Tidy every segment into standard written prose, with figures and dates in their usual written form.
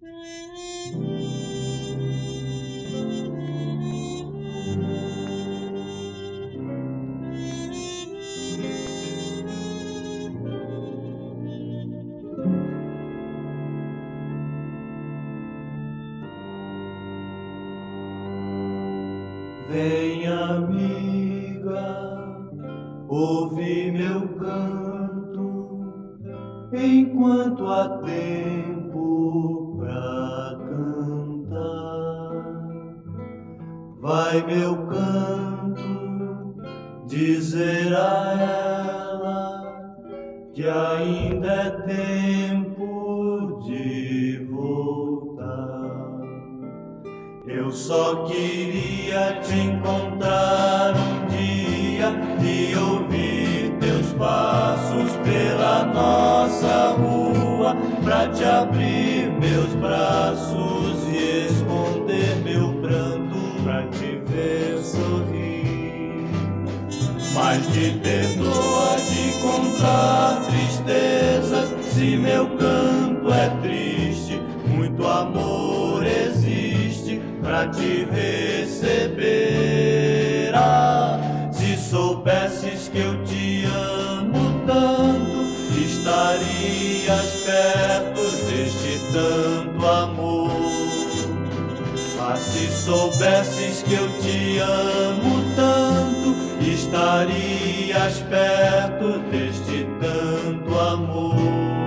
Vem, amiga, ouve meu canto, enquanto há tempo pra cantar. Vai, meu canto, dizer a ela que ainda é tempo de voltar. Eu só queria te encontrar um dia e ouvir teus passos pela nossa rua, pra te abrir meus braços e esconder meu pranto, pra te ver sorrir. Mas me perdoa de contar tristezas, se meu canto é triste, muito amor existe pra te receber. Ah, se soubesses que eu te amo tanto, estarias perto deste tanto amor. Ah, se soubesses que eu te amo tanto, estarias perto deste tanto amor.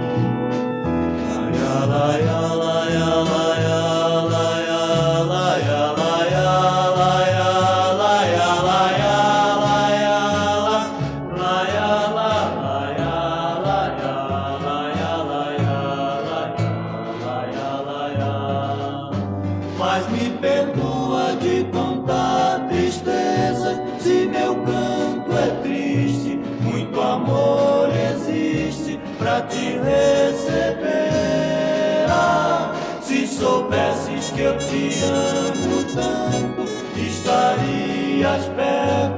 Laia, laia, laia, laia, laia, laia, laia, laia, laia, laia, laia, laia, laia. Mas me perdoa de contar tristezas, se meu canto é triste, muito amor existe pra te receber. Ah, se soubesses que eu te amo tanto, estarias perto